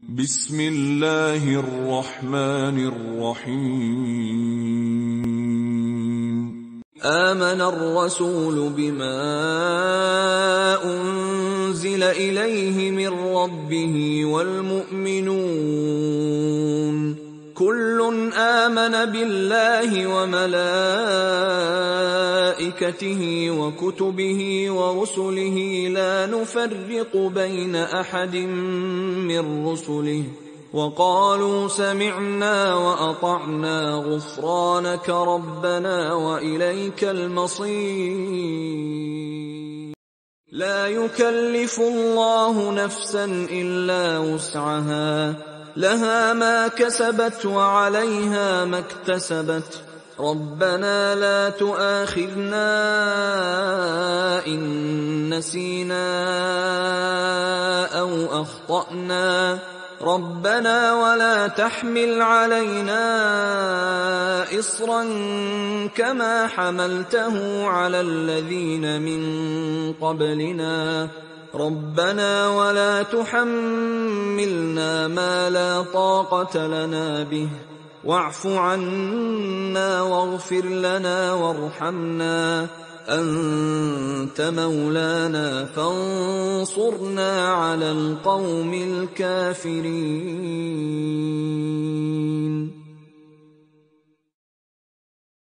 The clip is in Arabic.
بسم الله الرحمن الرحيم. آمن الرسول بما أنزل إليه من ربه والمؤمنون كل آمن بالله وملائكته وكتبه ورسله لا نفرق بين أحد من رسله وقالوا سمعنا وأطعنا غفرانك ربنا وإليك المصير. لا يكلف الله نفسا إلا وسعها لها ما كسبت وعليها ما اكتسبت ربنا لا تؤاخذنا إن نسينا أو أخطأنا ربنا ولا تحمل علينا إصرا كما حملته على الذين من قبلنا ربنا ولا تحملنا ما لا طاقة لنا به واعف عنا واغفر لنا وارحمنا أنت مولانا فانصرنا على القوم الكافرين.